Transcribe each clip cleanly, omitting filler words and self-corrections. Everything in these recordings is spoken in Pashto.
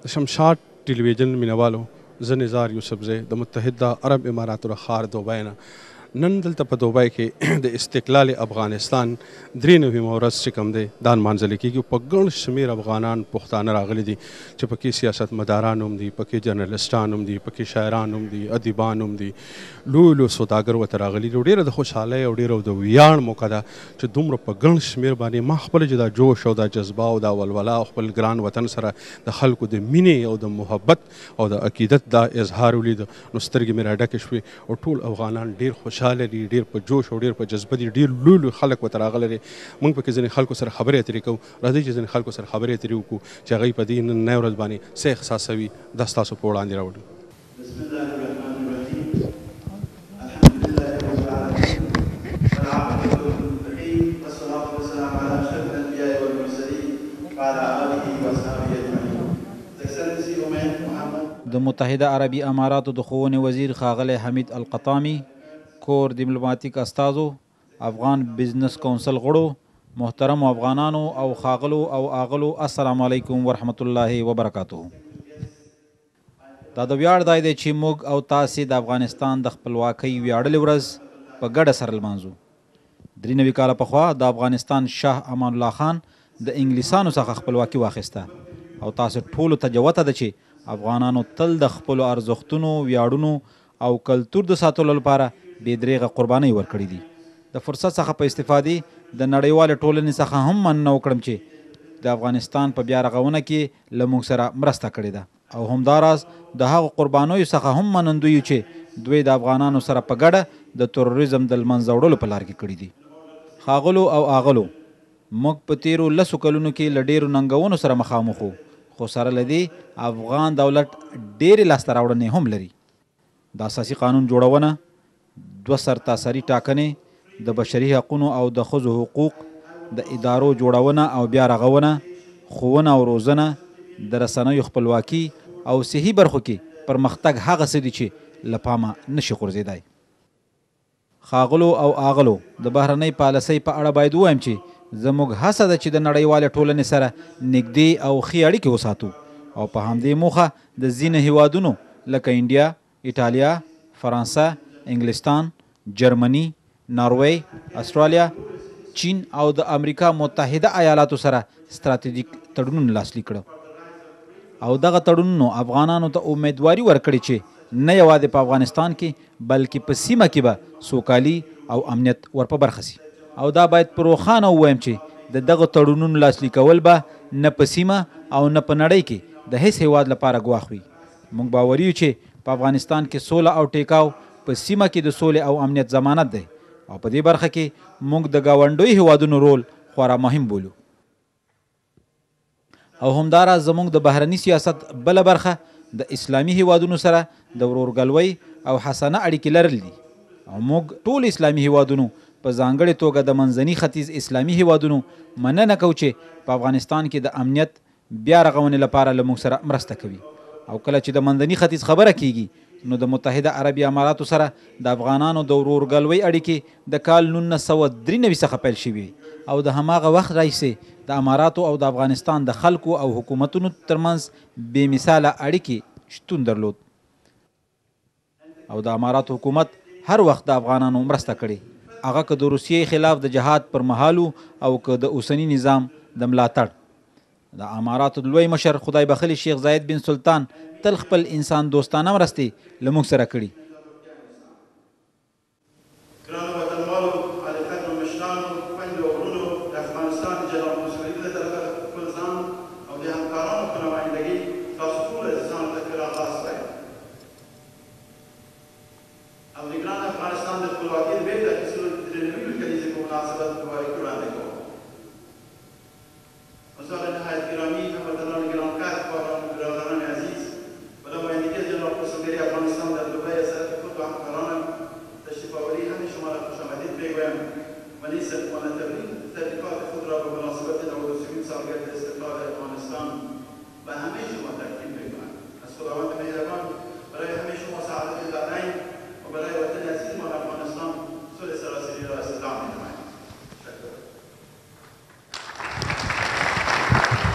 د شمشاد ټلویزیون مینوالو زه نزار یوسفزی د متحده عرب اماراتو د ښار دوبۍ نه نن دلته په دوبۍ کې د استقلال افغانستان 93 ورځ چې کوم دی دا نمانځل کېږي. په ګڼ شمېر افغانان پښتانه راغلي دي چې پکې سیاستمداران هم دي، پکې جرنلسټان هم دي، پکې شاعران هم دي، ادیبان هم دي، لوی لوی سوداګر ورته راغلي دي. ډېره د خوشحالۍ او ډېره د ویاړ موقع ده چې دومره په ګڼ شمېر باندې ما خپله چې دا جوش او دا جذبه او دا ولوله او خپل ګران وطن سره د خلکو د مینې او د محبت او د عقیدت دا اظهار ولید، نو سترګې مې راډکې شوې او ټول افغانان ډېر خوشحاله دي، ډېر په جوش او ډېر په جذبه دي، ډېر لوی لوی خلک ورته راغلي دي. موږ پکې ځینې خلکو سره خبرې اترې کوو. راځئ چې ځینې خلکو سره خبرې اترې وکړو چې هغوی په دې نننۍ ورځ باندې څه احساسوي، دا ستاسو په وړاندې راوړو. بسم الله الرحمن الرحيم. الحمد لله رب العالمين والعاقبة للمتقين والصلاة والسلام على أشرف الأنبياء والمرسلين وعلى آله وأصحابه أجمعين. Excellency Umair Muhammad. د متحده عربي اماراتو د ښوونې وزیر ښاغلی حمید القطامي، کور ډیپلوماتیک استازو، افغان بزنس کونسل غړو، محترمو افغانانو او ښاغلو او آغلو، السلام علیکم ورحمت الله وبرکاته. دا د ویاړ ځای دی چې موږ او تاسې د افغانستان د خپلواکۍ ویاړلې ورځ په ګډه سره لمانځو. 93 کاله پخوا د افغانستان شاه امان الله خان د انګلیسانو څخه خپلواکي واخیسته او تاسو ټولو ته جوته ده چې افغانانو تل د خپلو ارزښتونو، ویاړونو او کلتور د ساتلو لپاره بې دریغه قربانۍ ورکړي دي. د فرصت څخه په استفادې د نړیوالې ټولنې څخه هم مننه وکړم چې د افغانستان په بیا رغونه کې له موږ سره مرسته کړې ده او همداراز د هغو قربانیو څخه هم منندوی یو چې دوی د افغانانو سره په ګډه د تروریزم د لمنځه وړلو په لار کې کړي دي. ښاغلو او آغلو، موږ په تیرو 10 کلونو کې له ډېرو ننګونو سره مخامخ وو، خو سره له دې افغان دولت ډېرې لاسته راوړنې هم لري. د اساسي قانون جوړونه، 2 سرتاسري ټاکنې، د بشري حقونو او د ښځو حقوق، د ادارو جوړونه او بیا رغونه، ښوونه او روزنه، د رسنیو خپلواکي او صحي برخو کې پرمختګ هغه څه دي چې له پامه نشي غورځېدای. ښاغلو او آغلو، د بهرنۍ پالیسۍ په اړه باید ووایم چې زموږ هڅه ده چې د نړیوالې ټولنې سره نږدې او ښې اړیکې وساتو او په همدې موخه د ځینې هیوادونو لکه انډیا، ایټالیا، فرانسه، انګلستان، جرمني، ناروی، استرالیا، چین او د امریکا متحده ایالاتو سره ستراتیژیک تړونونه لاسلیک کړه او دغه تړونونو افغانانو ته امیدواري ورکړې چې نه یوازې په افغانستان کې بلکې په سیمه کې به سوکالي او امنیت ورپه برخه سي. او دا باید په روښانه ووایم چې د دغه تړونونو لاسلیکول به نه په سیمه او نه په نړۍ کې د هیڅ هیواد لپاره ګواښ وي. موږ باوري یو چې په افغانستان کې سوله او ټیکاو په سیمه کې د سولې او امنیت ضمانت دی او په دې برخه کې موږ د ګاونډیو هیوادونو رول خورا مهم بولو. او همداراز زموږ د بهرني سیاست بله برخه د اسلامي هیوادونو سره د ورورګلوۍ او حسنه اړیکې لرل دي او موږ ټول اسلامي هیوادونو په ځانګړې توګه د منځني ختیځ اسلامي هیوادونو مننه کوو چې په افغانستان کې د امنیت بیا رغونې لپاره له موږ سره مرسته کوي. او کله چې د منځني ختیځ خبره کیږي نو د متحده عربي اماراتو سره د افغانانو د ورورګلوۍ اړیکې د کال 1993 څخه پیل شوي او د هماغه وخت راهیسې د اماراتو او د افغانستان د خلکو او حکومتونو ترمنځ بې مثاله اړیکې شتون درلود او د اماراتو حکومت هر وخت د افغانانو مرسته کړې، هغه که د روسیې خلاف د جهاد پر مهالو او که د اوسني نظام د ملاتړ. د اماراتو لوی مشر خدای بخلي شیخ زاید بن سلطان تل خپل انسان دوستانه مرستې له موږ سره کړي. ګرانو وطنوالو، عالي قدرو مشرانو، خویندو او وروڼو، د افغانستان د جلا مسؤلیت له طرفه خپل ځان او د همکارانو په نمایندګۍ تاسو ټولو عزیزانو ته ښه راغلاست وایم او د ګران افغانستان د خپلواکۍ د بېرته اخیستلو د 93 کلیزې په مناسبت مبارکي وړاندې کوم. وزارة نهاية كرامي هموطنان گرانقدر برادران عزیز و نمایندگی جناب کنسولگری افغانستان در دبی سرت خود و همکارانم تشریف آوری همه شما را خوش آمدید میگویم و نیز صدقانه تبریکات خود را به مناسبت 93 سالگرد استقلال افغانستان و همه شما تقدیم میکنم. از خداوند مهربان برای همه شما سعادت دارین و برای وطن عزیزمان افغانستان صلح سراسری را استدعا می‌نمایم. تشکر.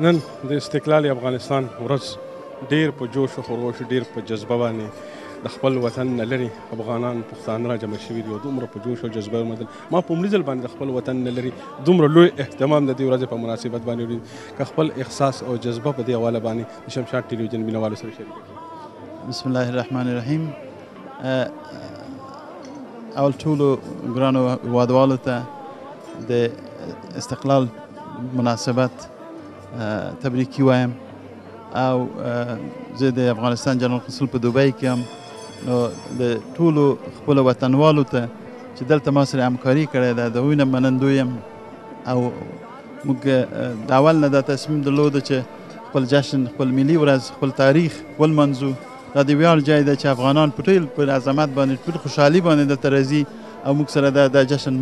نن د استقلال افغانستان ورځ ډیر په جوش او خروش ډیر په جذبه باندې د خپل وطن نه لرې افغانان پښتانه را جمع شوي دي او دومره په جوش او جذبه مدل ما په لومړي ځل باندې د خپل وطن نه لرې دومره لوی اهتمام د دې ورځې په مناسبت باندې ورید که خپل احساس او جذبه په دې حواله باندې د شمشاد ټلویزیون مینوالو سره شریک کړئ. بسم الله الرحمن الرحیم. اول ټولو ګرانو هیوادوالو ته د استقلال مناسبت تبریکي وایم او زه د افغانستان جنرال قونسل په دوبۍ کې یم نو د ټولو خپلو وطنوالو ته چې دلته ما سره همکاري کړې ده د هغوی نه منندوی یم او موږ د اول نه دا تصمیم درلوده چې خپل جشن خپل ملي ورځ خپل تاریخ ولمانځو. دا د ویاړ ځای ده چې افغانان په ټول پر عظمت باندې ټول خوشحالي باندې دلته راځي او موږ سره دا جشن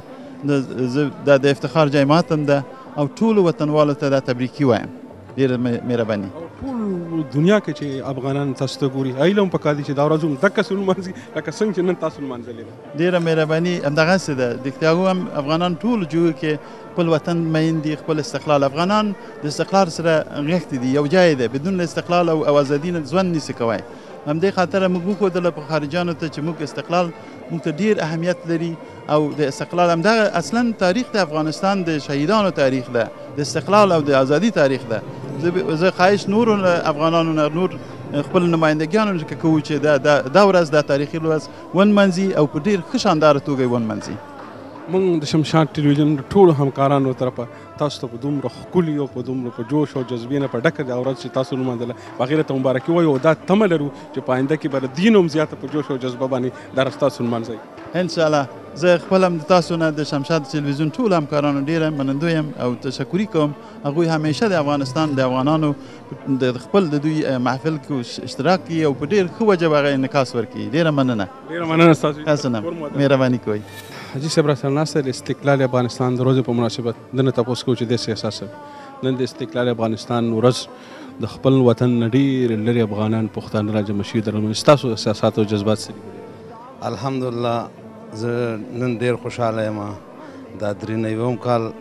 مانځي. دا د افتخار ځای ماتم ده او ټولو وطنوالو ته دا تبریکي وایم. ډېره مهرباني. ټول دنیا کې چې افغانان تاسو ته ګوري هیله هم پکار دي چې دا ورځ هم دقسې ولمانځي لکه څنګه چې نن تاسو لمانځلې ده. ډېره مهرباني همدغسې ده. د هغو هم افغانان ټول جوړ کې خپل وطن مین دي خپل استقلال. افغانان د استقلال سره غښتي دي یو ځای ده بدون استقلال او ازادي نه ژوند نشي کوی. همدې خاطره موږ وښودله په خارجیانو ته چې موږ استقلال موږ ته ډېر اهمیت لري او د استقلال همدغه اصلا تاریخ د افغانستان د شهیدانو تاریخ ده د استقلال او د ازادي تاریخ ده. زه خواهش نورو افغانانو نه نور خپل نمایندګانو که کوو چې دا ورځ دا تاریخي ورځ ونمانځي او په ډېر ښه شانداره توګه یې ونمانځي. موږ د شمشاد ټلویزیون ټولو همکارانو طرفه تاسو ته په دومره ښکلي او په دومره په جوش او جذبې نه په ډکه دا ورځ چې تاسو لمانځله هغې ته مبارکي وایو او دا تمه لرو چې په آینده کې به د دین هم زیاته په جوش او جذبه باندې دا ورځ تاسو لمانځئ انشاءالله. زه خپل هم د تاسو نه د شمشاد تلویزیون ټول همکارانو ډېره منندوی یم او تشکري کوم. هغوی همیشه د افغانستان د افغانانو د خپل د دوی محفل کې اشتراک کوي او په ډېر ښه وجه به هغه انعکاس ورکوي. ډېره مننه. ډېره مننه ستاسو. تاسو نه مهرباني کوئ. حاجي صاحب راسره ناست د استقلال افغانستان د ورځې په مناسبت دنه تپوس کوو چې داسې احساس نن د استقلال افغانستان ورځ د خپل وطن نه ډېر لرې افغانان پښتانه را جمع شوي دي. ستاسو احساسات او جذبات څه دي؟ الحمدلله زه نن ډېر خوشحاله یم. دا 93 کال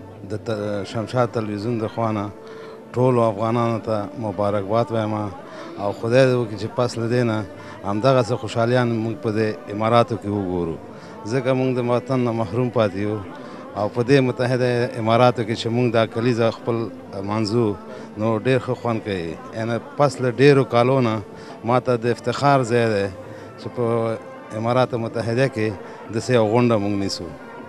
د شمشاد تلویزیون د خوا نه ټولو افغانانو ته مبارکباد وایم او خدای دې وکړي چې پس له دې نه همدغسې خوشحالیان موږ په دې اماراتو کې وګورو ځکه موږ د وطن نه محروم پاتې یو او په دې متحده اماراتو کې چې موږ دا کلیزه خپل مانځو نو ډېر ښه خوند کوي. یعنې پس له ډېرو کالو نه ما ته د افتخار ځای دی چې په امارات متحده کې داسې یو غونډه موږ نیسو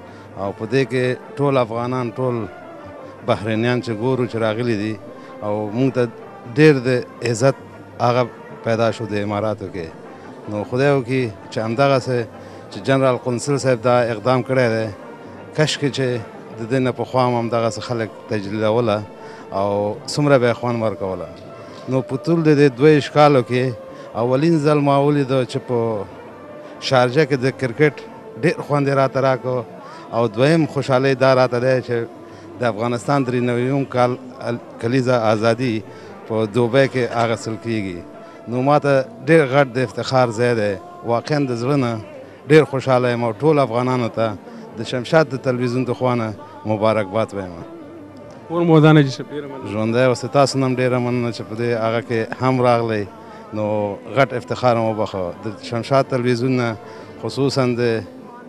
او په دې کې ټول افغانان ټول بحرینیان چې ګورو چې راغلي دي او موږ ته ډېر د عزت هغه پیدا شو د اماراتو کې. نو خدای وکړي چې همدغسې چې جنرال قونسل صاحب دا اقدام کړی دی کشکې چې د دې نه پخوا هم همدغسې خلک تجلیلوله او څومره به یې خوند ورکوله. نو په ټول د دې 22 کالو کې اولین ځل ما ولیدو چې په شارجه کې د کرکټ ډېر خوند یې راته راکړو او دویم خوشحالۍ دا راته دی چې د افغانستان 93 کال کلیزه ازادي په دوبۍ کې اخیستل کېږي. نو ما ته ډېر غټ د افتخار ځای دی. واقعا د زړه نه ډېر خوشحاله یم او ټول افغانانو ته د شمشاد د تلویزیون د خوا نه مبارکباد وایم. کور مو ودانه جي صاحب ډېره مننه. ژوندی اوسئ. تاسو نه هم ډېره مننه چې په دې هغه کې هم راغلی نو غټ افتخار مو وبخښه. د شمشاد تلویزیون نه خصوصا د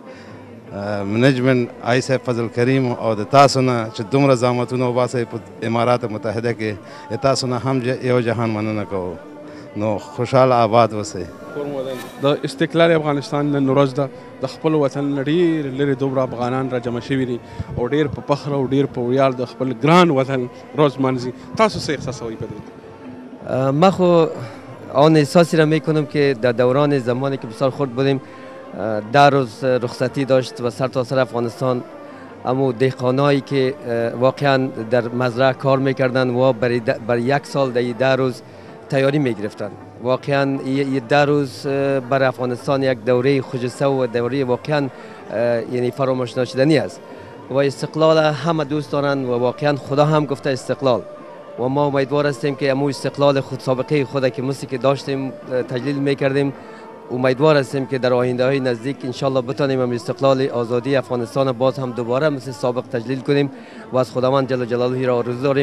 منیجمنت آی صاحب فضل کریم او د تاسو نه چې دومره زحمتونه وباسئ په امارات متحده کې تاسو نه هم یو جهان مننه کوو. نو خوشحاله آباد اوسئ. د استقلال افغانستان نن ورځ ده د خپل وطن نه ډېر لرې دومره افغانان را جمع شوي دي او ډېر په فخر او ډېر په ویاړ د خپل ګران وطن ورځ مانځي. تاسو څه احساسوئ په دې؟ ما خو آن احساسی را میکنم که در دوران زمانی که بسیار خرد بودیم در روز رخصتی داشت و سرتاسر افغانستان اما دهقانایی که واقعا در مزرعه کار میکردن و برای 1 سال در 10 روز تیاری میگرفتن. واقعا یه 10 روز برای افغانستان یک دوره خجسته و دوره واقعا یعنی فراموش نشدنی است و استقلال همه دوست دارن و واقعا خدا هم گفته استقلال و ما امیدوار هستیم که امو استقلال خود سابقه خود که مثل که داشتیم تجلیل میکردیم امیدوار هستیم که در آینده های نزدیک انشالله بتانیم هم استقلال آزادی افغانستان باز هم دوباره مثل سابق تجلیل کنیم و از خداوند جل جلاله را آرزو داریم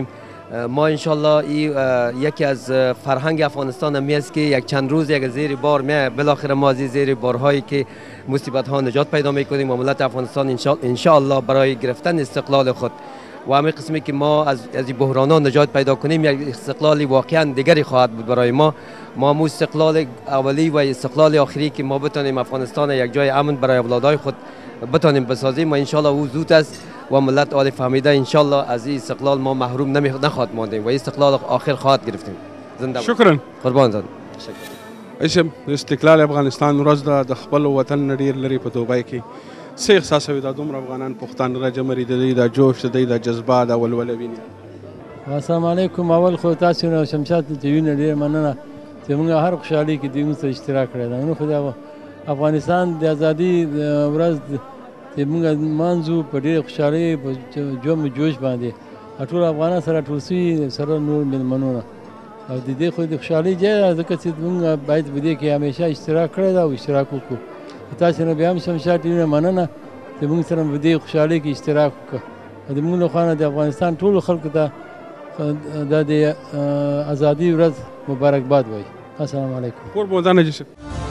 ما انشالله یکی از فرهنگ افغانستان هم است که یک چند روز یک زیر بار می بالاخره ما از زیر بارهایی که مصیبت ها نجات پیدا میکنیم و ملت افغانستان انشالله برای گرفتن استقلال خود و همین قسمی که ما از بحران ها نجات پیدا کنیم یک استقلال واقعا دیگری خواهد بود برای ما مو استقلال اولی و استقلال آخری که ما بتانیم افغانستان یک جای امن برای اولادای خود بتانیم بسازیم و انشالله او زود است و ملت آل فهمیده انشالله از این استقلال ما محروم نخواهد ماندیم و استقلال آخر خواهد گرفتیم. زنده شکرا قربان زاد. ایشم استقلال افغانستان ورځ ده د خپل وطن نه ډېر لرې په دوبۍ کې څه احساسوي دا دومره افغانان پښتانه راجمري د دوی دا جوش د دوی دا جذبه دا ولوله ویني. السلام علیکم. اول خو تاسو نه شمشاد ټیوي نه ډېر مننه چې موږ هر خوشحالي کې دوی موږ سره اشتراک کړی دا نو خو د افغانستان د ازادي ورځ چې موږ مانځو په ډېرې خوشحالۍ په جوش باندې ټول افغانان سره ټول سوي سره نور مېلمنونه او د دې خو د خوشحالۍ ځای ده ځکه چې موږ باید په دې کې همیشه اشتراک کړی ده او اشتراک وکړو. تاسو نه بیا هم شمشاد ټي وي نه مننه چې موږ سره په دې خوشحالۍ کې اشتراک وکړو او د موږ له خوا نه د افغانستان ټولو خلکو ته دا د ازادي ورځ مبارکباد وایي. السلام علیکم. قربان جی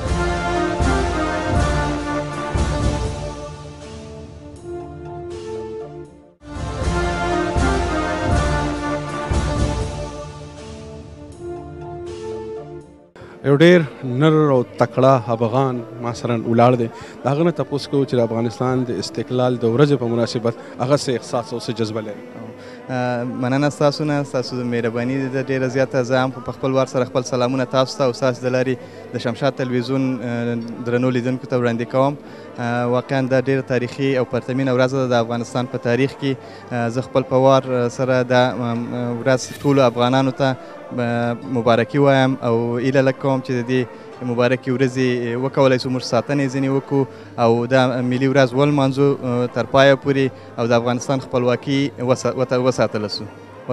یو ډېر نر او تکړه افغان ما سره ولاړ دی د هغه نه تپوس کوو چې د افغانستان د استقلال د ورځې په مناسبت هغه څه احساس او څه جذبه لري. مننه ستاسو نه ستاسو د مهرباني ده ډېره زیاته. زه هم په خپل وار سره خپل سلامونه تاسو ته او ستاسو د لارې د شمشاد تلویزیون درنو لیدونکو ته وړاندې کوم. واقعا دا ډېره تاریخي او پرتمینه ورځ ده د افغانستان په تاریخ کې. زه خپل په وار سره دا ورځ ټولو افغانانو ته مبارکي وایم او هیله کوم چې د دې مبارکې ورځې وکولی سو موږ ساتنې ځینې وکړو او دا ملي ورځ ولمانځو تر پایه پورې او د افغانستان خپلواکي وساتلی سو.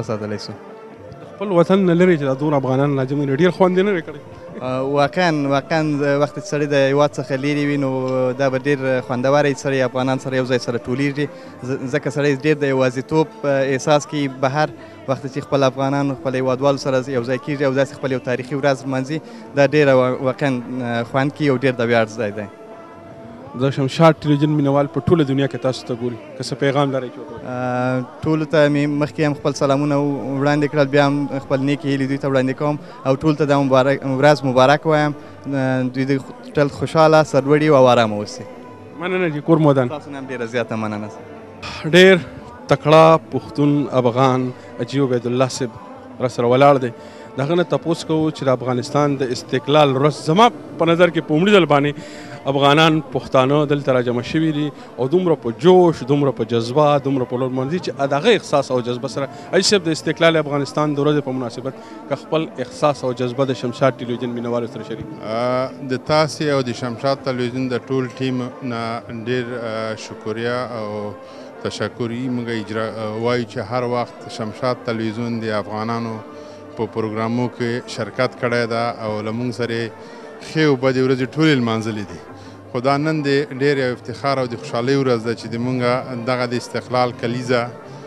خپل وطن نه لرې چې دا دومره افغانان راجمعي ډېر خوند یې نه دی کړی. واقعا وخت چې سړی د هېواد څخه لرې وي نو دا به ډېر خوندور وي. سړی افغانان سره یو ځای سره ټولېږي ځکه سړی ډېر د یوازیتوب احساس کوي بهر وخت چې خپل افغانان خپل هېوادوالو سره یو ځای کېږي او داسې خپل یو تاریخي ورځ لمانځي دا ډېره واقعا خوند کوي او ډېر د ویاړ ځای دی. د شمشاد ټلویزیون مینوال په ټوله دنیا کې تاسو ته ګوري که څه پیغام لرئ ټولو ته مې مخکې هم خپل سلامونه وړاندې کړل بیا هم خپل نیکې هیلې دوی ته وړاندې کوم او ټولو ته دا ورځ مبارک وایم. دوی د تل خوشحاله سرلوړي او ارامه اوسئ. مننه جي کور مودان. تاسو نه هم ډېره زیاته مننه. ډېر تکړه پښتون افغان اجي عبیدالله صاحب راسره ولاړ دی. د هغه نه تپوس کوو چې د افغانستان د استقلال ورځ زما په نظر کې په لومړي ځل باندې افغانان پښتانه دلته راجمع شوي دي او دومره په جوش دومره په جذبه دومره په لوړ چې د هغه احساس او جذبه سره اجي صاحب د استقلال افغانستان د ورځې په مناسبت که خپل احساس او جذبه د شمشاد ټلویزیون مینوالو سره شریک د تاسې او د شمشاد تلویزیون د ټول ټیم نه ډېر شکریه او تشکري موږ وایو چې هر وخت شمشاد تلویزیون د افغانانو په پروګرامو کې شرکت کړی ده او له موږ سره ښې او بدې ورځې ټولې لمانځلې دي. خو دا نن د ډېر یو افتخار او د خوشحالۍ ورځ ده چې د موږ دغه د استقلال کلیزه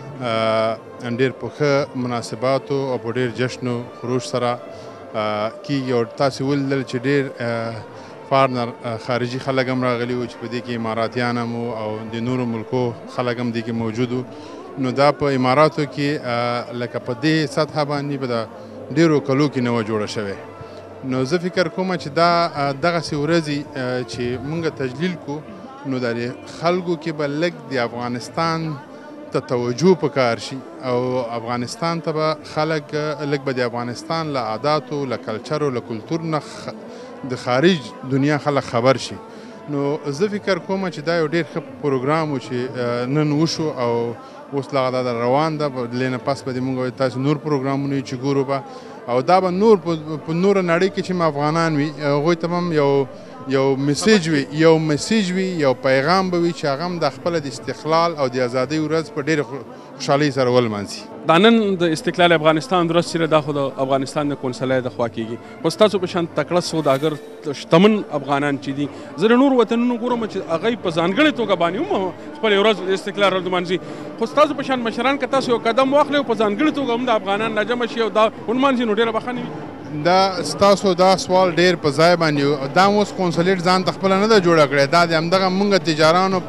ډېر په ښه مناسباتو او په ډېر جشن و خروش سره کېږي او تاسې ولیدل چې ډېر فارنر خارجي خلک هم راغلي وو چې په دې کې اماراتیان هم او د نورو ملکو خلک هم دې کې موجود وو. نو دا په اماراتو کې لکه په دې سطحه باندې به د ډېرو کلو کې نه وه جوړه شوې. نو زه فکر کوم چې دا دغسې ورځې چې موږ تجلیل کو نو د خلکو کې به لږ د افغانستان ته توجه پکار شي او افغانستان ته به خلک لږ به د افغانستان له عاداتو له کلچرو له کلتور نه د خارج دنیا خلک خبر شي. نو زه فکر کوم چې دا یو ډېر ښه پروګرام و چې نن وشو او اوس لا دا روان ده. له نه پس به د موږ تاسو نور پروګرامونه چې ګورو به او دا به نور په نوره نړۍ کې چې افغانان وي هغوی ته هم یو یو میسیج وي یو پیغام به وي چې هغه هم د خپله د استقلال او د ازادۍ ورځ په ډېرې خوشحالۍ سره ولمانځي. دا نن د استقلال افغانستان ورځ چې دا خو د افغانستان د کونسلۍ د خوا کېږي، خو ستاسو په شان تکړه سوداګر شتمن افغانان چې دي، زه د نورو وطنونو ګورم چې هغوی په ځانګړې توګه باندې هم خپلې ورځ د استقلال ورځ لمانځي، خو ستاسو په شان مشران که تاسو یو قدم واخلئ او په ځانګړې توګه هم د افغانان راجمع شي او دا ونمانځي نو ډېره بښنه وي. دا ستاسو دا سوال ډېر په ځای باندې دا اوس کونسلیټ ځان ته خپله نه ده جوړه کړې، دا د همدغه موږ تجارانو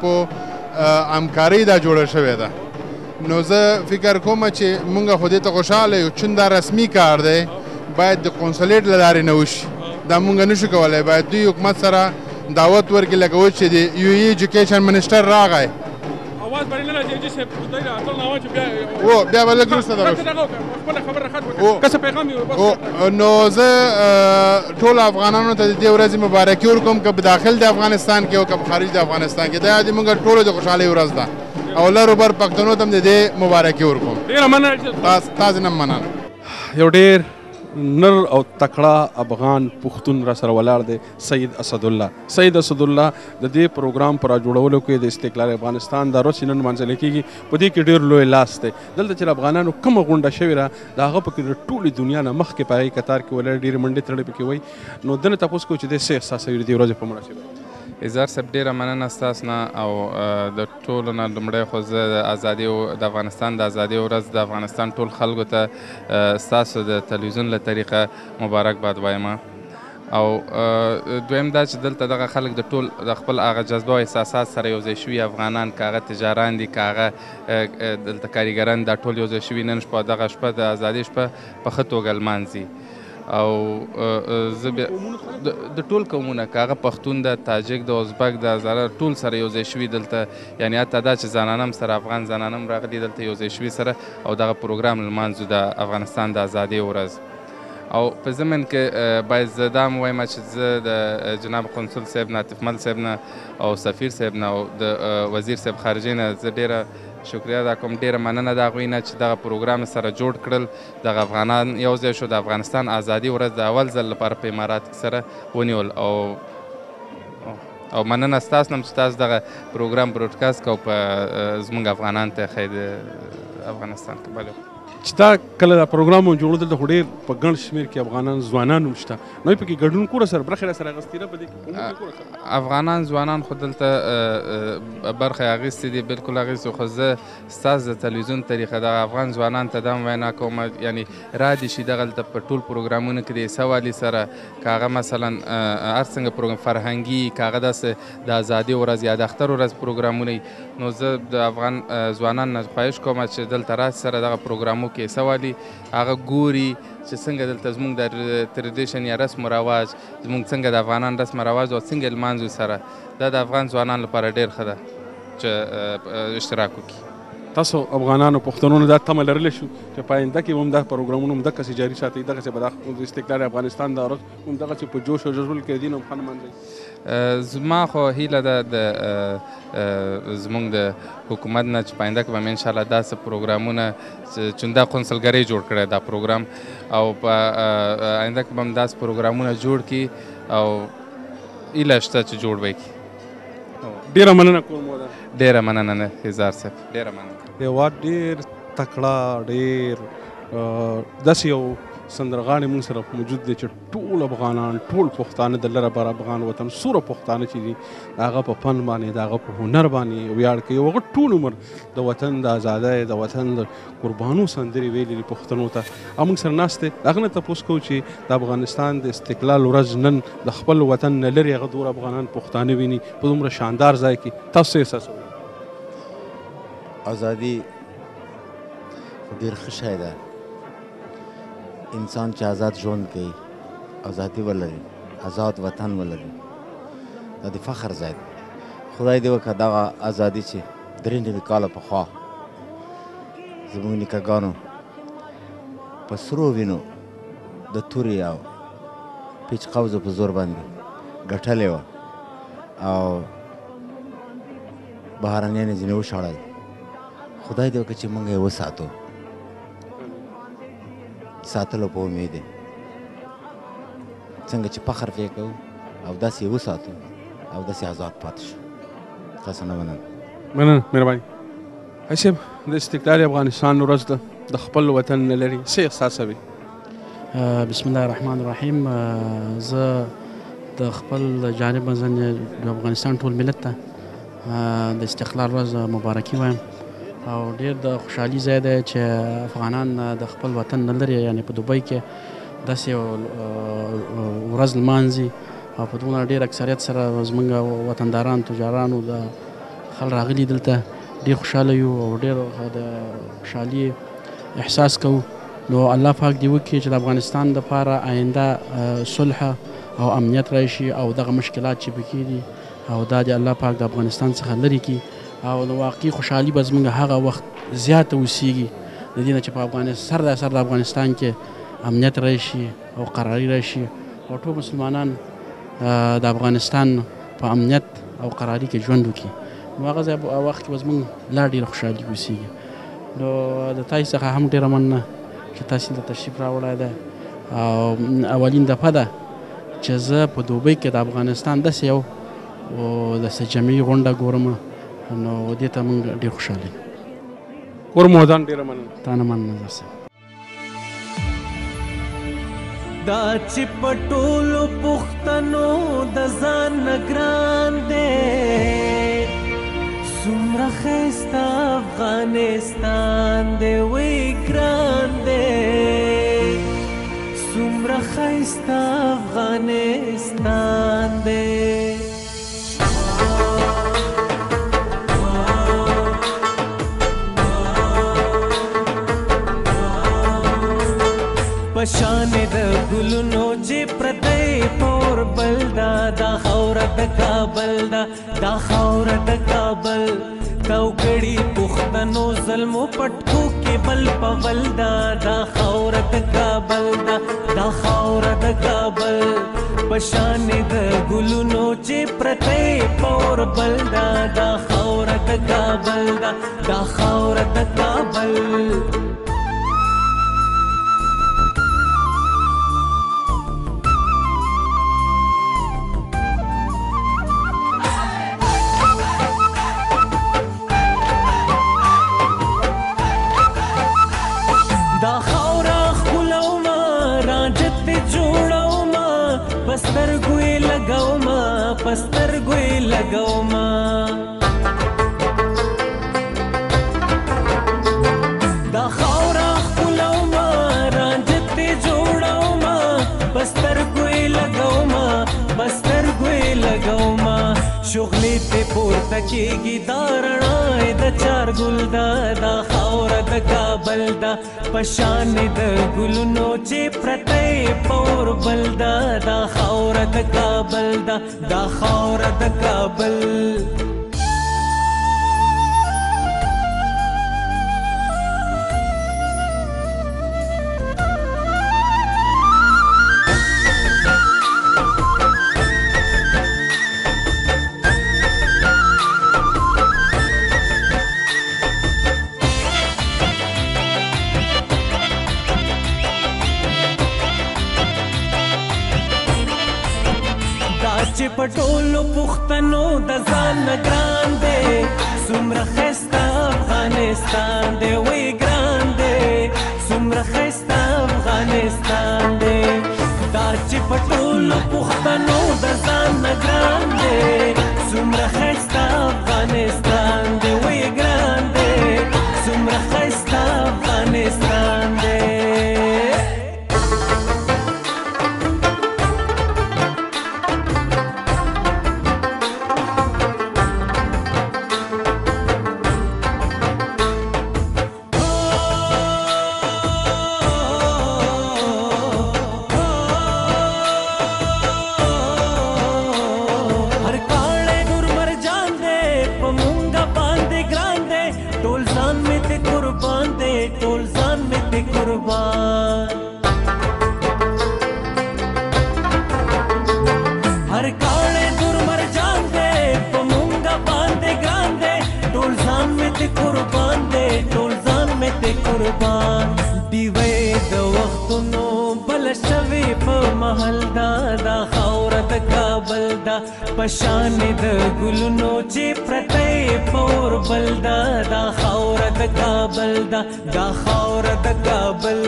په همکارۍ دا جوړه شوې ده. نو زه فکر کوم چې موږ خو دې ته خوشحاله یو، چون دا رسمي کار دی باید د کونسلیټ له لارې نه وشي، دا موږ نشو کولی. باید دوی حکومت سره دعوت ورکړي لکه اوس چې د یو ایجوکیشن منسټر راغی आवाज باندې نه راځي چې خدای راځل نو چې بیا بیا به لږ وروسته خپله خبره ختمه که څه پیغام یې نو زه ټولو افغانانو ته د دې ورځې مبارکي ورکوم، که په داخل د افغانستان کې او که په خارج د افغانستان کې. دا د موږ ټولو د خوشحالۍ ورځ ده او لر بر پښتنو ته هم د دې مبارکي ورکوم. ډېره مننه تاسې نه مننه. یو ډېر نر او تکړه افغان پښتون را سره ولاړ دی سید اسدالله. سید اسدالله د دې پروګرام په راجوړولو کې د استقلال افغانستان دا ورځ چې نن لمانځل کېږي په دې کې ډېر لوی لاس دی. دلته چې افغانانو کومه غونډه شوې ده د هغه پکې د ټولې دنیا نه مخکې په هغې کتار کې ولاړ ډېرې منډې تړلې پکې وایي. نو دنه تپوس کوو چې دی څه احساسوي د دې ورځې په مناسبت؟ اظهار صاحب ډېره مننه ستاسو نه او د ټولو نه لومړی خو زه د ازادۍ د افغانستان د ازادۍ ورځ د افغانستان ټول خلکو ته ستاسو د تلویزیون له طریقه مبارکباد وایم. او دویم دا چې دلته دغه خلک د ټول د خپل هغه جذبه او احساسات سره یو ځای شوي افغانان، که هغه تجاران دي که هغه دلته کاریګران، دا ټول یو ځای شوي نن شپه دغه شپه د ازادۍ شپه په ښه توګه لمانځي. او زه بیا د ټول قومونه که هغه پښتون ده، تاجک ده، ازبک ده، هزاره، ټول سره یو ځای شوي دلته، یعنې حتی دا چې زنانه هم سره افغان زنانه هم راغلي دلته یو ځای شوي سره او دغه پروګرام لمانځو د افغانستان د ازادۍ ورځ. او په ضمن کې باید زه دا هم وایم چې زه د جناب قونسل صاحب نه، عاطف مل صاحب نه او سفیر صاحب نه او د وزیر صاحب خارجې نه زه ډېره شکریه ادا کوم، ډېره مننه د هغوی نه چې دغه پروګرام سره جوړ کړل، دغه افغانان یو ځای شو، د افغانستان ازادي ورځ د اول ځل لپاره په امارات کې سره ونیول. او مننه ستاسو نه چې تاسو دغه پروګرام براډکاسټ کو په زموږ افغانان ته ښایي د افغانستان کې. بله چې دا کله دا پروګرام جوړېدل دلته خو ډېر په ګڼ شمېر کې افغانان ځوانان هم شته، نو پکې ګډون کوره سره برخه را سره اخیستې ده په دې کې افغانان ځوانان خو دلته برخه اخیستې دي، بلکل اخیستې. خو زه ستاسو د تلویزیون طریقه دغه افغان ځوانانو ته دا هم وینا کوم، یعنې را دې شي دغلته په ټول پروګرامونو کې د عیسی والي سره، که هغه مثلا هر څنګه پروګرام فرهنګي، که هغه داسې د ازادۍ ورځ یا د اختر ورځ پروګرامونه، نو زه د افغان ځوانانو نه خواهش کوم چې دلته راسي سره دغه پروګرامو کې عیسی والي هغه ګوري چې څنګه دلته زموږ د ټریډیشن یا رسم و رواج، زموږ څنګه د افغانان رسم و رواج او څنګه لمانځو سره، دا د افغان ځوانانو لپاره ډېر ښه ده چې اشتراک وکړي. تاسو افغانانو پښتنونو دا تمه لرلی شو چې په آینده کې به هم دا پروګرامونه همدغسې جاري ساتئ، دغسې به د استقلال افغانستان دا ورځ همدغسې په جوش او جذبه کې دین هم ښه نمانځئ؟ زما خو هیله ده د زموږ د حکومت نه چې په آینده کې به مې انشاءالله داسې پروګرامونه چې دا قونسلګرۍ جوړ کړی دا پروګرام، او په آینده کې به هم داسې پروګرامونه جوړ کړي او هیله شته چې جوړ به کړي. ډېره مننه کوم. ډېره مننه هزار صاحب، ډېره مننه. هېواد ډېر تکړه، ډېر داسې یو سندرغاړی موږ سره موجود دی چې ټول افغانان، ټول پښتانه د لره بر افغان وطن سوره پښتانه چې دي د هغه په فن باندې، د هغه په هنر باندې ویاړ کوي. هغه ټول عمر د وطن د ازادۍ، د وطن د قربانو سندرې ویلي دي پښتنو ته. او موږ سره ناست دی، د هغه نه تپوس کوو چې د افغانستان د استقلال ورځ نن د خپل وطن نه لرې هغه دومره افغانان پښتانه ویني په دومره شاندار ځای کې، تاسو څه احساسوئ؟ ازادي ډېر ښه شی ده، انسان چې آزاد ژوند کوي، ازادي ولري، آزاد وطن ولري، دا د فخر ځای دی. خدای دې وکړه دغه ازادي چې 93 کاله پخوا زموږ نیکهګانو په سرو وینو د تورې او پیچ قوزو په زور باندې ګټلې وه او بهرنیان یې ځینې وشړل. خدای دې وکړه چې موږ یې وساتو، ساتلو په امید دی. څنګه چې فخر پرې کوو او داسې یې وساتو او داسې آزاد پاتې شو. تاسو نه مننه. مننه مهرباني. حسب د استقلال افغانستان ورځ ده، د خپل وطن نه لري، څه احساسوي؟ بسم الله الرحمن الرحیم. زه د خپل جانب نه د افغانستان ټول ملت ته د استقلال ورځ مبارکي وایم او ډېر د خوشحالي ځای دی چې افغانان د خپل وطن نه لرې، یعنې په دوبۍ کې داسې ورځ لمانځي او په دومره ډېر اکثریت سره زموږ وطنداران تجارانو د خلک راغلي دلته، ډېر خوشحاله یو او ډېر د خوشحالي احساس کوو. نو الله پاک دې وکړي چې د افغانستان دپاره آینده صلح او امنیت راشي او دغه مشکلات چې پکې دي او دا د الله پاک د افغانستان څخه لرې کړي او د واقعي خوشحالي به زموږ هغه وخت زیاته اوسیږي د دې نه چې په سر د افغانستان کې امنیت راشي او قراري راشي او ټول مسلمانان د افغانستان په امنیت او قراري کې ژوند وکړي. نو هغه وخت کې به زموږ لا ډېره خوشحالي اوسیږي. نو د تاسو څخه هم ډېره مننه چې تاسو دلته تشریف راوړی دی او اولین دفعه ده چې زه په دوبۍ کې د افغانستان داسې یو داسې جمعي غونډه ګورم، نو دې ته موږ ډېر خوشحاله یو. ورمودان ډېره مننه. تا نه مننه درسه. دا چې په ټولو پښتنو د ځان نه ګران دی، څومره ښایسته افغانستان دی، وی ګران دی، څومره ښایسته افغانستان دی. پشان د ګلونو چې پرتی پور بل دا خاوره د کابل دا خاوره د کابل تو کړي پښتنو ظلمو پټکو کې بل پول دا خاوره د کابل دا خاوره د کابل پشان د ګلونو چې پرتی پور بل دا خاوره د کابل دا خاوره د کابل. پسترګوی لګوما دا خاورا خپلوما رانجتې جوړوما پسترګوی لګوما پسترګوی لګوما شغلې ته پورته کېږي دا رڼا د چار ګل دا خاوره د کابل دا پشان د ګلونو چې پرتی پور بل دا خاوره د کابل دا خاوره د کابل. چې په ټولو پښتنو د ځان نه ګران دی، څومره ښایسته افغانستان دی، وی ګران دی، څومره ښایسته افغانستان دی. دا چې په ټولو پښتنو د ځان نه ګران دی، څومره ښایسته افغانستان دی، وی ګران دی، څومره ښایسته افغانستان دی. محل دا خاوره د کابل پشان د ګلونو چې پرته پور بلدا دا خاوره د کابل دا دا خاوره د کابل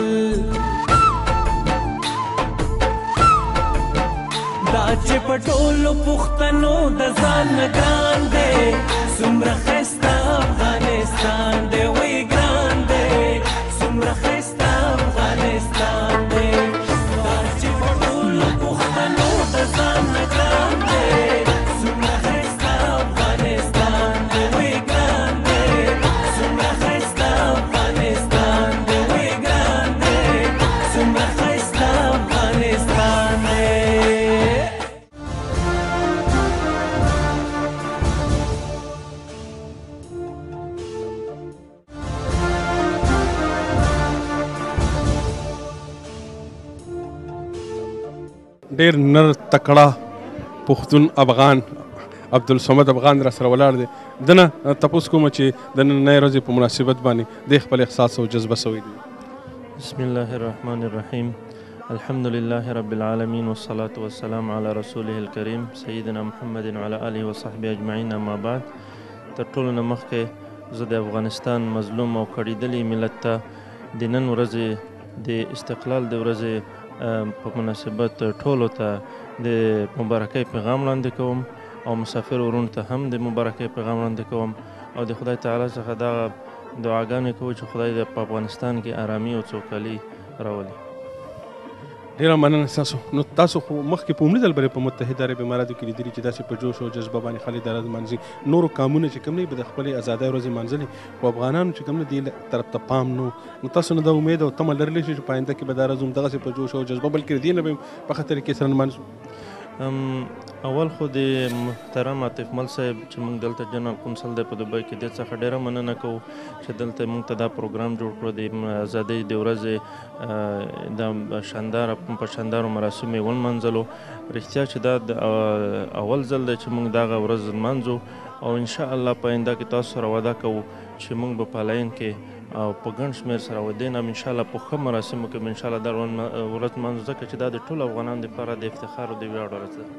دا چې په ټولو پښتنو د ځان ګران دی څومره ښایسته افغانستان دی وی ګران دی څومره ښایسته افغانستان دی دا چې په ټولو پښتنو د ځان ګران دی څومره ښایسته افغانستان دی وی ګران دی څومره ښایسته افغانستان دی وی ګران دی څومره ښایسته افغانستان دی ډېر نر تکړه پښتون افغان عبدالصمد افغان را سره ولاړ دی ده نه تپوس کومه چې د نننۍ ورځې په مناسبت باندې د خپل احساس او جذبه سوی دی. بسم الله الرحمن الرحیم الحمد لله رب العالمین والصلاة والسلام على رسوله الکریم سیدنا محمد وعلى آله وصحبه اجمعین. اما بعد تر ټولو نه مخکې زه د افغانستان مظلوم او کړېدلي ملت ته د نن ورځې د استقلال د ورځې په مناسبت ټولو ته د مبارکۍ پیغام وړاندې کوم او مسافر ورونو ته هم د مبارکۍ پیغام وړاندې کوم او د خدای تعالی څخه دغه دعاګانې کوو چې خدای په افغانستان کې آرامي او سوکالي راولي. ډېره مننه ستاسو. نو تاسو خو مخکې په عمري ځل برې په متحده عرب اماراتو کې لیدلي چې داسې په جوش او جذبه باندې خلک د ورځ لمانځي نورو قومونه چې کوم نه به د خپلې ازادۍ ورځې لمانځلې خو افغانانو چې کوم نه دې طرف ته پام نه نو تاسو نه د امید او تمه لرلی شئ چې په آینده کې به دا ورځ همدغسې په جوش او جذبه بلکې د دې نه به په ښه طریقې سره لمانځو. اول خو د محترم عاطف مل صاحب چې موږ دلته جنرال قونسل دی په دوبۍ کې دې څخه ډېره مننه کوو چې دلته موږ ته دا پروګرام جوړ کړو د ازادۍ د ورځې د په شاندارو مراسمو یې ولمانځلو. رښتیا چې دا د اول ځل دی چې موږ دغه ورځ لمانځو او انشاءالله په آینده کې تاسو سره وعده کوو چې موږ به په لاین کې او په ګڼ شمېر سره ودې نه انشاءالله په ښه مراسمو کې به انشاءالله دا ورځ لمانځو ځکه چې دا د ټولو افغانانو دپاره د افتخار او د ویاړ ورځ ده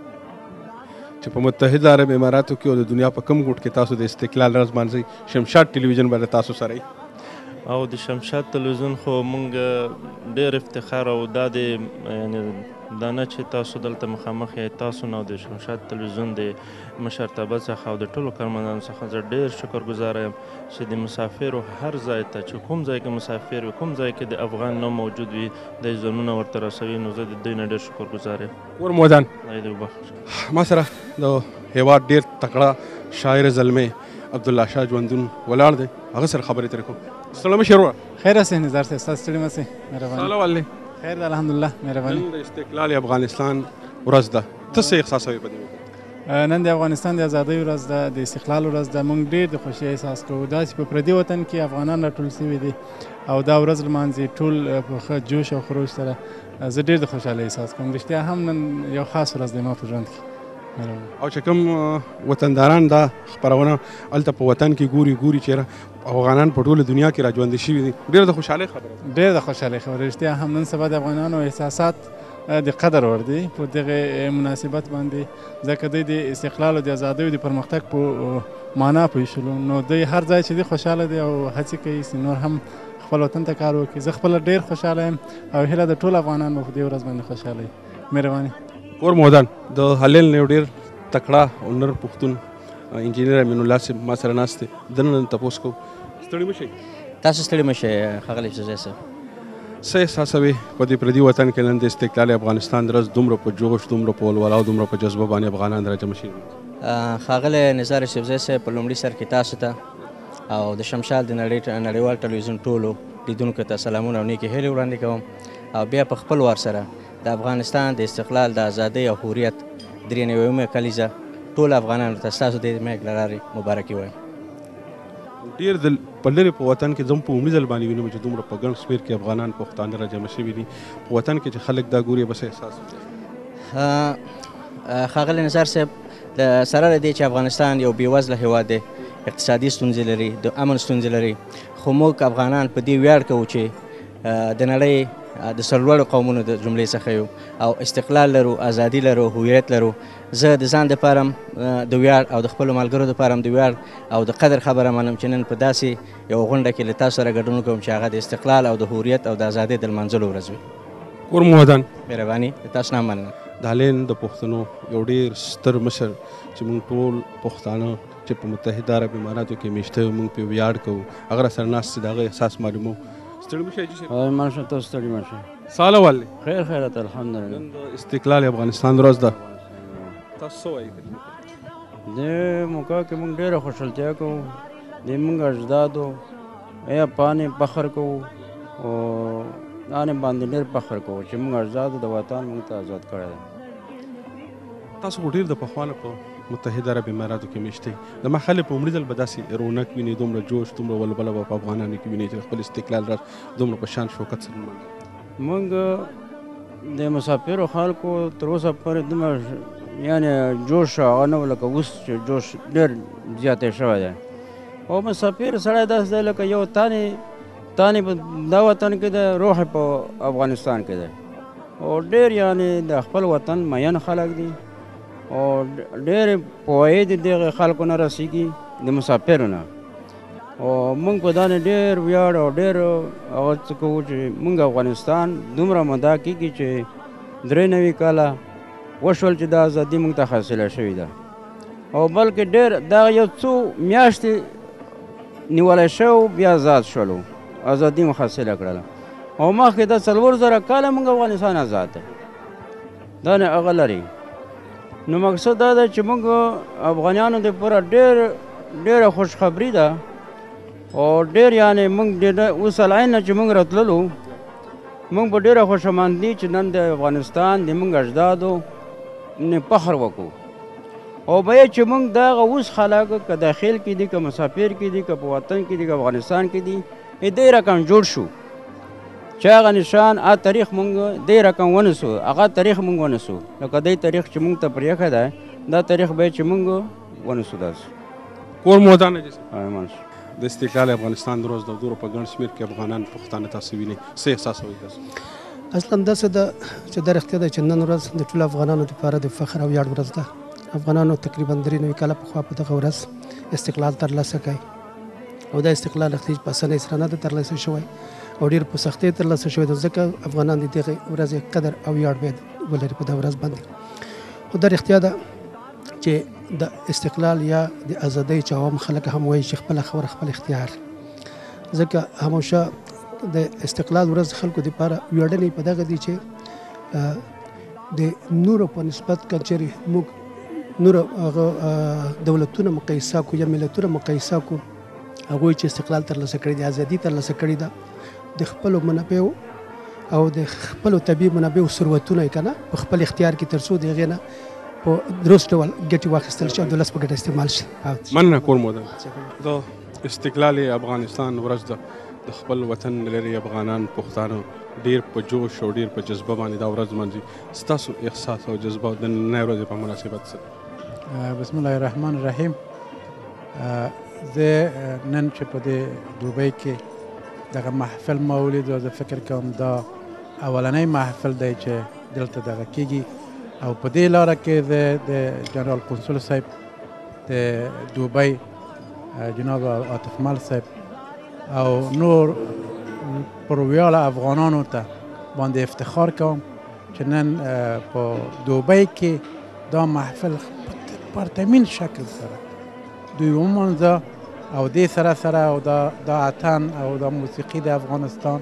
چې په متحده عرب اماراتو کې او د دنیا په کم ګوټ کې تاسو د استقلال ورځ لمانځئ. شمشاد ټلویزیون باندې تاسو سره او د شمشاد تلویزیون خو موږ ډېر افتخار او دا د دا نه چې تاسو دلته مخامخ یې تاسو نه او د شمشاد تلویزیون د مشرتابه څخه او د ټولو کارمندانو څخه زه ډېر شکرګزاره یم چې د مسافرو هر ځای ته چې کوم ځای کې مسافر وي کوم ځای کې د افغان نوم موجود وي د ځانونه ورته رسوي نو زه د دوی نه ډېر شکرګزار یم. کور مودان خدای دې وبخښي. ما سره د هېواد ډېر تکړه شاعر زلمی عبدالله شاه ژوندون ولاړ دی هغه سره خبرې ترې کوم. السلام شروع خیر هستین نظر صاحب ستاسو ستړي مه شئ مهرباني. سهلا والله خیر ده الحمدلله مهرباني. نن د استقلال افغانستان ورځ ده ته څه احساسوي په دې وخت؟ نن د افغانستان د ازادۍ ورځ ده د استقلال ورځ ده. موږ ډېر د خوښۍ احساس کوو داسې په پردي وطن کې افغانان راټول شوي دي او دا ورځ لمانځي ټول په ښه جوش او خروش سره. زه ډېر د خوشحالۍ احساس کوم. رښتیا هم نن یو خاص ورځ دی ما په ژوند کې. او چې کوم وطنداران دا خپرونه هلته په وطن کې ګوري چېرې افغانان په ټوله دنیا کې راژوندي شوي دي ډېر د خوشحالۍ خبره ده. ډېر د خوشحالۍ خبره. رښتیا هم نن سبا د افغانانو احساسات د قدر وړ دي په دغه مناسبت باندې ځکه دوی د استقلال او د ازادۍ د پرمختګ په معنا پوه شولو نو دوی هر ځای چې دی خوشحاله دي او هڅې کوي چې نور هم خپل وطن ته کار وکړي. زه خپله ډېر خوشحاله یم او هیله د ټولو افغانانو په دې ورځ باندې خوشحاله وي. مهرباني. کور مودان د هلل نه یو ډېر تکړه او نر پښتون انجینر امین الله صاحب ما سره ناست دی دننه تپوس کوو. ستړي مه شئ. تاسو ستړي مه شئ ښاغلی شجاع صاحب. څه احساسوي په دې پردي وطن کې نن د استقلال افغانستان ورځ دومره په جوش دومره په ولوله او دومره په جذبه باندې افغانان راجمع شوي؟ ښاغلی نثار یوسفزی صاحب په لومړي سر کې تاسو ته او د شمشاد د نړیوال ټلویزیون ټولو لیدونکو ته سلامونه او نیکې هیلې وړاندې کوم او بیا په خپل وار سره د افغانستان د استقلال د ازادۍ او حریت 93مه کلیزه ټول افغانانو ته ستاسو د میک له لارې مبارکي وایم. ډېر د په لرې په وطن کې زه هم په عمري ځل باندې وینم چې دومره په ګڼ شمېر کې افغانان پښتانه راجمع شوي دي په وطن کې چې خلک دا ګوري به څه احساس وکړي؟ ښاغلی نثار صاحب د سره له دې چې افغانستان یو بېوزله هېواد دی اقتصادي ستونزې لري د امن ستونزې لري خو موږ افغانان په دې ویاړ کوو چې د نړۍ د سرلوړو قومونو د جملې څخه یو او استقلال لرو، ازادي لرو، هویت لرو. زه د ځان دپاره هم د ویاړ او د خپلو ملګرو دپاره هم د ویاړ او د قدر خبره منم چې نن په داسې یو غونډه کې له تاسو سره ګډون کوم چې هغه د استقلال او د هویت او د ازادۍ د لمانځلو ورځ وي. کور مو ودان. مهرباني، د تاسو نه مننه. د هالند د پښتنو یو ډېر ستر مشر چې موږ ټول پښتانه چې په متحده عرب اماراتو کې میشته یو، موږ پرې ویاړ کوو. هغه راسره ناست چې د هغه احساس معلوموو. ستړي مه شئ حاجي صاحب. ماشه تاسو ستړي مه شئ. ساله والې خیر خیرات الحمدلله. نن د استقلال افغانستان ورځ ده. تاسو څه وایي؟ دې موقع کې موږ ډېره خوشحالتیا کوو. د موږ اجدادو یا پانې فخر کوو او دانې باندې ډېر فخر کوو چې موږ اجدادو د وطن موږ ته آزاد کړی دی. تاسو خو ډېر د پخوانه په متحده عرب اماراتو کې میشته د ما خلک په عمري ځل به داسې رونق ویني، دومره جوش، دومره ولبله به په افغانانو کې ویني چې خپل استقلال راز دومره په شان شوکت سره لمانځي. موږ د مسافرو خلکو تر اوسه پورې دومره یعنې جوش هغه نه و لکه اوس چې جوش ډېر زیاتی شوی دی. او مسافر سړی داسې دی لکه یو تانې دا وطن کې دی، روح په افغانستان کې دی او ډېر یعنې د خپل وطن مین خلک دي او ډېر پوهې د دغه خلکو نه رسېږي د مسافرو نه. او موږ په دانې ډېر ویاړ او ډېر هغه څه کوو چې موږ افغانستان دومره مدا کېږي چې 93 کاله وشول چې دا ازادي موږ ته حاصله شوې ده او بلکې ډېر دا یو څو میاشتې نیولی شو بیا آزاد شولو، ازادي مو حاصله کړله. او مخکې دا 4000 کاله موږ افغانستان آزاد دی. دا نه هغه لري. نو مقصد دا ده چې موږ افغانانو دپاره ډېره خوشخبري ده او ډېر یعنې موږ اوس العین نه چې موږ راتللو موږ په ډېره خوشامندي چې نن د افغانستان د موږ اجدادو نه فخر وکړو. او بیا چې موږ دغه اوس خلک که داخل کې دي، که مسافر کې دي، که په وطن کې دي، که افغانستان کې دي، دې رقم جوړ شو چې هغه نشان تاریخ موږ دې رقم ونیسو، هغه تاریخ موږ ونیسو. لکه دې تاریخ چې موږ ته پرېښی دی دا تاریخ به چې موږ ونیسو. داسې کور مو ودان حاجي صاحب. منشي د استقلال افغانستان د ورځ د دورو په ګڼ شمېر کې افغانان پښتانه تاسو وینئ، څه احساسوئ تاسو؟ اصلا داسې ده چې دا رښتیا ده چې نن ورځ د ټولو افغانانو دپاره د فخر او ویاړ ورځ ده. افغانانو تقریبا 93 کاله پخوا په دغه ورځ استقلال ترلاسه کړی او دا استقلال اخلي په اسانۍ سره نه ده ترلاسه شوی او ډېر په سختۍ ترلاسه شوی ده، ځکه افغانان د دغې ورځې قدر او ویاړ باید ولري په دغه ورځ باندې. خو دا رښتیا ده چې د استقلال یا د ازادۍ چې عوام خلک هم وایي چې خپله خبره خپل اختیار، ځکه همېشه د استقلال ورځ خلکو دپاره ویاړنې په دغه دي چې د نورو په نسبت که چېرې موږ نور دولتونه مقایسه کو یا ملتونه مقایسه کو، هغوی چې استقلال ترلاسه کړی دی، ازادي ترلاسه کړې ده، د خپلو منابعو او د خپلو طبیعي منابعو ثروتونه یې که نه په خپل اختیار کې تر څو د هغې نه په درست ډول ګټې واخیستل شي او د ولس په ګټه استعمال شي. مننه کور مو ودان. د استقلال افغانستان ورځ ده. د خپل وطن لري افغانان پښتانه ډېر په جوش او ډېر په جذبه باندې دا ورځ لمانځي. ستاسو احساس او جذبه د نننۍ ورځې په مناسبت سره؟ بسم الله الرحمن الرحیم. زه نن چې په دې دوبۍ کې دغه محفل ما ولید او زه فکر کوم دا اولنی محفل دی چې دلته دغه کېږي او په دې لاره کې زه د جنرال قونسل صاحب د دوبۍ جناب عاطف مل صاحب او نور پر ویاړه افغانانو ته باندې افتخار کوم چې نن په دوبۍ کې دا محفل پرتمین شکل سره دوی ومانځه او دې سره او دا اتن او دا موسیقي د افغانستان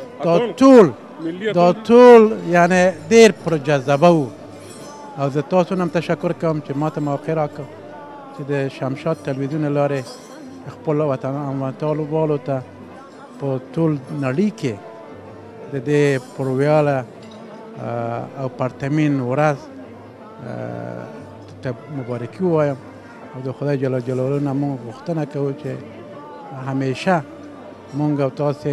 دا ټول یعنی ډېر پرجذبه و او زه تاسو هم تشکر کوم چې ما ته موقع راکړ چې د شمشاد تلویزیون لارې خپل وطنوالو ته په ټول نړۍ کې د دې پرویاله او پرتمین ورځ ته مبارکي ووایم او د خدای جل جلاله نه موږ غوښتنه کوو چې همیشه موږ او تاسې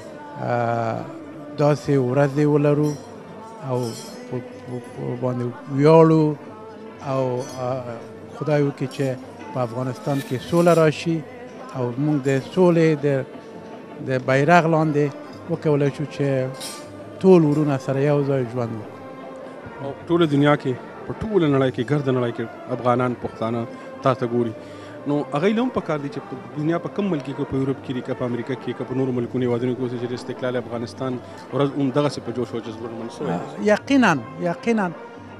داسې ورځې ولرو او باندې ویاړو او خدای وکړي چې په افغانستان کې سوله راشي او موږ د سولې د بیرغ لاندې وکولی شو چې ټول ورونه سره یو ځای ژوند وکړو. او ټوله دنیا کې په ټوله نړۍ کې ګرده نړۍ کې افغانان پښتانه تا ته ګوري نو هغوی له هم پکار دي چې په دنیا په کوم ملک کې که په یورپ کې که په امریکا کې که په نورو ملکونو هېوادونو کې اوسي چې د استقلال افغانستان ورځ هم دغسې په جوش او جذبه لمانځل شوی. یقینا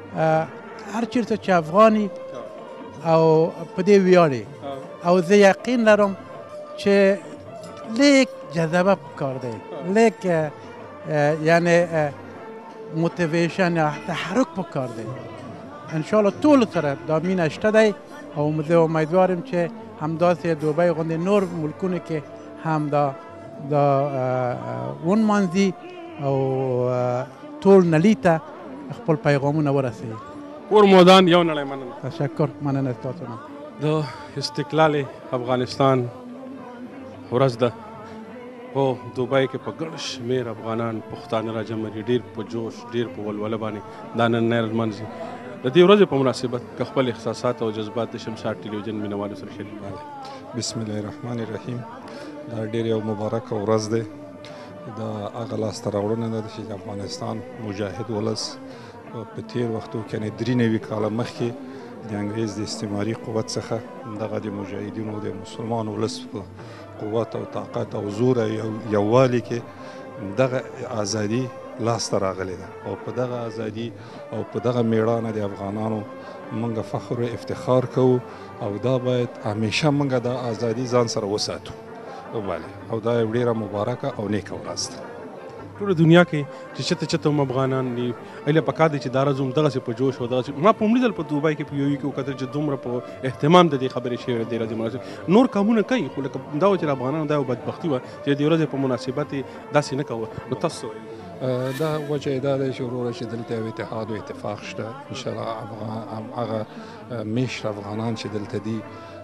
هر چیرته چې افغاني او په دې ویاړي او زه یقین لرم چې لیک جذبه پکار دی، لیک یعنی موتیویشن یا تحرک پکار دی. انشاءالله ټول سره دا مینه شته دی او زه امیدوارم چې همداسې دوبۍ غوندې نور ملکونو کې هم دا ونمانځي او ټول نړۍ ته خپل پیغامونه ورسوي. کور مودان یو نړۍ مننه. تشکر، مننه ستاسو نه. د استقلال افغانستان ورځ ده په دوبۍ کې په ګڼ شمېر افغانان پښتانه راجمع دي، ډېر په جوش ډېر په ولوله باندې دا نن لمانځي. د دې ورځې په مناسبت که خپل احساسات او جذبات د شمشاد ټلویزیون مینوالو سره شریک کړئ. بسم الله الرحمن الرحیم. دا ډېر یو مبارکه ورځ دی. دا هغه لاسته راوړنه ده چې د افغانستان مجاهد ولس په تېر وختو کې یعنې 93 کاله مخکې د انګریز د استعماري قوت څخه دغه د مجاهدینو د مسلمان ولس په قوت او طاقت او زور او یووالي کې دغه ازادي لاسته راغلی ده او په دغه ازادي او په دغه میړانه د افغانانو موږ فخر او افتخار کوو او دا باید همیشه موږ د ازادي ځان سره وساتو. او دا یو ډېره مبارکه او نیکه ورځ ده. ټوله دنیا کې چې چته چته هم افغانان دي ایله پکار دي چې دا ورځ هم دغسې په جوش او دغسې ما په لومړي ځل په دوبۍ کې په یو کې وکتل چې دومره په اهتمام د دې خبرې شوې دې ورځې مناسبت. نور کامونه کوي خو لکه دا و چې افغانانو دا یو بدبختي وه چې دې ورځې په مناسبت یې داسې نه کوه. نو تاسو دا وجه یې دا دی چې وروره چې دلته یو اتحاد او اتفاق شته. انشاءالله هغه میشت افغانان چې دلته دي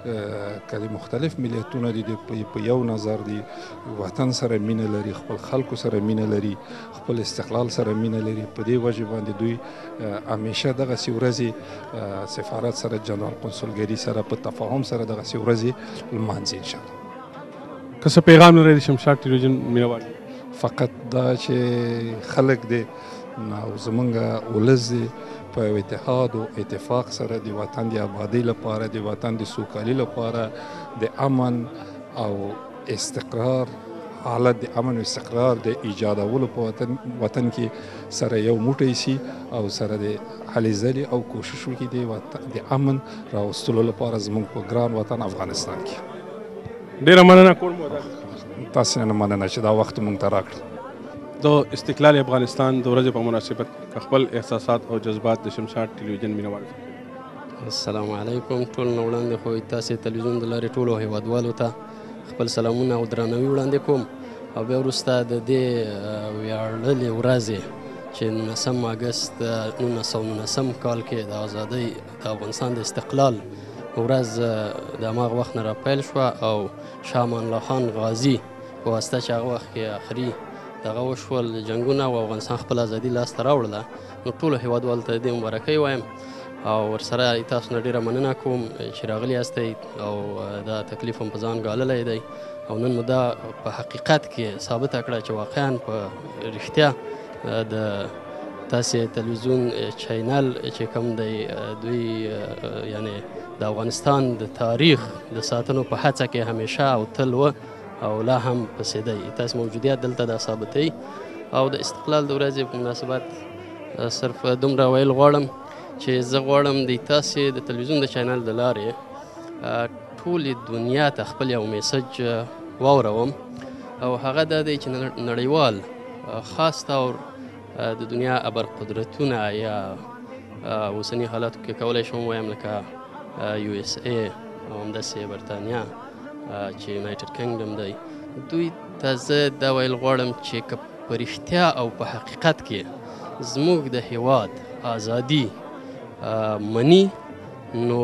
که د مختلف ملتونه دي په یو نظر دي، وطن سره مینه لري، خپل خلکو سره مینه لري، خپل استقلال سره مینه لري. په دې وجه باندې دوی همیشه دغسې ورځې سفارت سره جنرال قونسلګري سره په تفاهم سره دغسې ورځې لمانځي انشاءالله. که څه پیغام لرئ د شمشاد ټلویزیون مینوال؟ فقط دا چې خلک دی او زمونږ ولس دی په اتحاد او اتفاق سره د وطن د آبادۍ لپاره، د وطن د سوکالۍ لپاره، د امن او استقرار حالت د امن او استقرار د ایجادولو په وطن کې سره یو موټی سي او سره د هلې ځلې او کوشش وکړي د امن راوستلو لپاره زموږ په ګران وطن افغانستان کې. ډېره مننه. کور مو تاسې نه مننه چې دا وخت مونږ ته راکړل. د استقلال افغانستان د ورځې په مناسبت خپل احساسات او جذبات د شمشاد ټلویزیون مینوالو. السلام علیکم. ټول نه وړاندې خو تاسې تلویزیون د لارې ټولو هیوادوالو ته خپل سلامونه او درناوي وړاندې کوم او بیا وروسته د دې ویاړلې ورځې چې 19 اګست 1919 کال کې د ازادۍ د افغانستان د استقلال ورځ د هماغه وخت نه راپیل شوه او شاه امان الله خان غازي په واسطه چې هغه وخت کې آخري دغه وشول جنګونه او افغانستان خپل ازادي لاسته راوړله. نو ټولو هیوادوالو ته د دې مبارکۍ وایم او ورسره تاسو نه ډېره مننه کوم چې راغلي یاستئ او دا تکلیف هم په ځان ګاللی دی او نن مو دا په حقیقت کې ثابته کړه چې واقعا په رښتیا د تاسې تلویزیون چینل چې کوم دی دوی یعنی د افغانستان د تاریخ د ساتنو په هڅه کې همیشه او تل و او لا هم پسې دی. تاسو موجودیت دلته دا ثابتوي او د استقلال د ورځې په مناسبت صرف دومره ویل غواړم چې زه غواړم د تاسې د تلویزیون د چینل د لارې ټولې دنیا ته خپل یو میسج واوروم او هغه دا دی چې نړیوال خاص طور د دنیا ابرقدرتونه یا اوسني حالاتو کې کولی شم وایم لکه USA او همداسې برطانیا چې یونایټډ کینګډم دی، دوی ته زه دا ویل غواړم چې که په رښتیا او په حقیقت کې زموږ د هیواد ازادي مني نو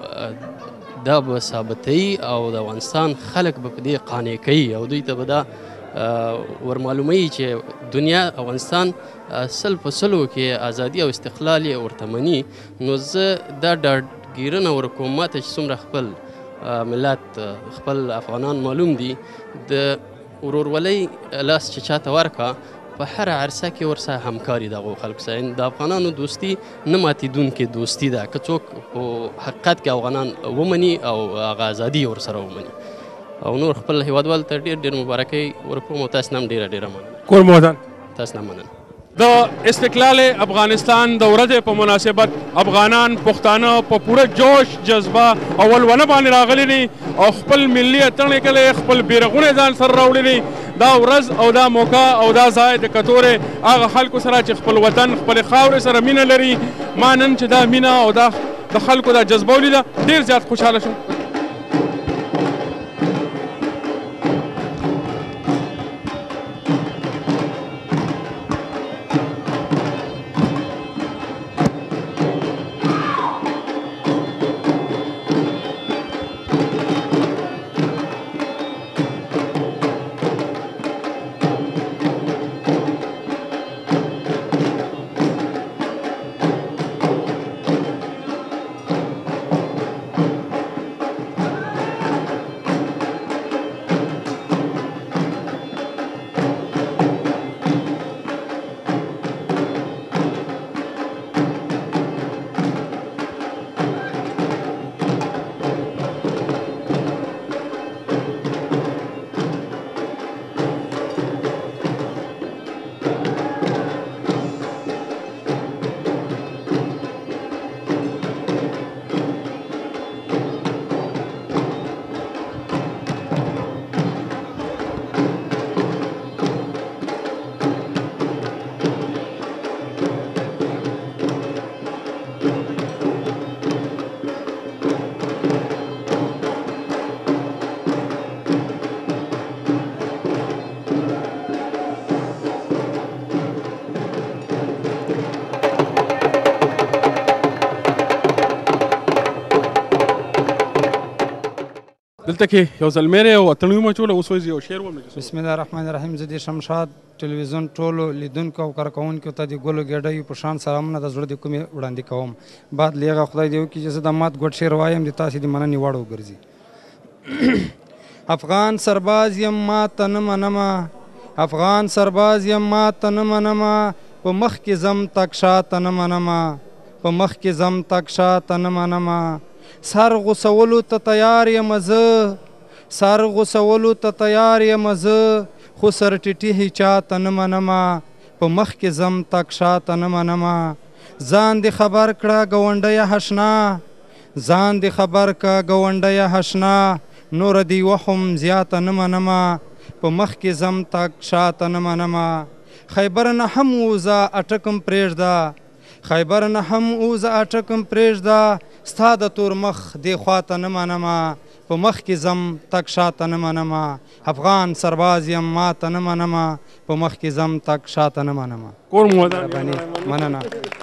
دا به ثابتوي او د افغانستان خلک به په دې قانع کوي او دوی ته به دا ورمعلوموي چې دنیا افغانستان 100% کې ازادي او استقلال یې ورته مني. نو زه دا ډاډګیرنه ورکوم ماته چې څومره خپل ملت خپل افغانان معلوم دي د ورورولۍ لاس چې چاته ورکړه په په هره عرصه کې ورسره همکاري دغو خلکو سره د افغانانو دوستي نه ماتېدونکې دوستي ده که څوک په حقیقت کې افغانان ومني او هغه ازادي ورسره ومني او نور خپل هیوادوالو ته ډېر ډېر مبارکۍ ورکوم او تاسو نه هم ډېره ډېره مننه کور مودان تاسو نه مننه د استقلال افغانستان د ورځې په مناسبت افغانان پښتانه په پوره جوش جذبه او ولونه باندې راغلي دي او خپل ملي اتڼ یې کړی خپل بیرغونه ځان سره راوړي دي دا ورځ او دا موقع او دا ځای د کتورې هغه خلکو سره چې خپل وطن خپلې خاورې سره مینه لري ما نن چې دا مینه او دا د خلکو دا جذبه ولیده ډېر زیات خوشحاله شوم دلته کې یو زلمی دی او اتڼ یې مچوله اوس وایي یو شعر ومه بسم الله الرحمن الرحیم زه د شمشاد ټلویزیون ټولو لیدونکو او کارکوونکو ته د ګلو ګېډیو په شان سلامونه د زړه د کومې وړاندې کوم بعد له هغه خدای دې وکړي چې زه د مات ګوډ شعر وایم د تاسې د مننې وړ وګرځي افغان سرباز یم ما ته نه منمه افغان سرباز یم ما ته نه منمه په مخ کې ځم تک شاته نه منمه په مخ کې ځم تک شاته نه منمه سر غوڅولو ته تیار یم زه سر غوڅولو ته تیار یم زه خو سر ټیټي هیچا ته نه منمه په مخ کې ځم تک شاته نه منمه ځان دې خبر کړه ګاونډیه حشنا ځان دې خبر کړه ګاونډیه حشنا نور دې وهم زیاته نه منمه په مخ کې ځم تک شاته نه منمه خیبر نه هم وځه اټکم پرېږده خیبر نه هم وځه اټکم پرېږده ستا د تور مخ دې خواته نه منمه په مخ کې ځم تک شاته نه منمه افغان سرباز یم ما ته نه منمه په مخ کې ځم تک شاته نه منمه کور مودان مننه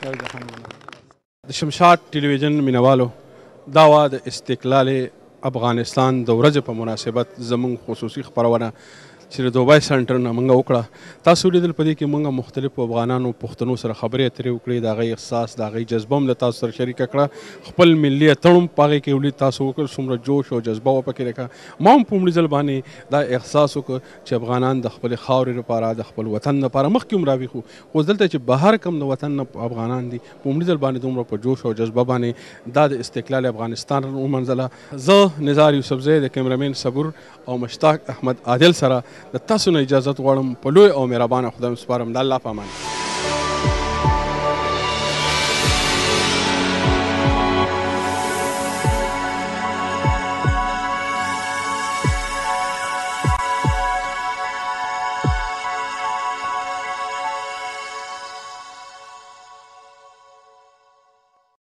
د شمشاد ټلویزیون مینوالو دا وه د استقلال افغانستان د ورځې په مناسبت زموږ خصوصي خپرونه چې د دوبای سنټر نه موږ وکړه تاسو لیدل په دې کې موږ مختلفو افغانانو پښتنو سره خبرې اترې وکړې د هغوی احساس د هغوی جذبه هم له تاسو سره شریکه کړه خپل ملي اتڼ هم په هغې کې ولید تاسو وکړ څومره جوش او جذبه وه پکې راکړه ما هم په لومړي ځل باندې دا احساس وکړ چې افغانان د خپلې خاورې لپاره د خپل وطن لپاره مخکې هم راویښ وو خو دلته چې بهر کم د وطن نه افغانان دي په لومړي ځل باندې دومره په جوش او جذبه باندې دا د استقلال افغانستان ومنځله زه نزار یوسفزی د کیمرامین صبور او مشتاق احمد عادل سره د تاسو نه اجازت غواړم په لوی او مهربانه خدای سپارم د الله په امان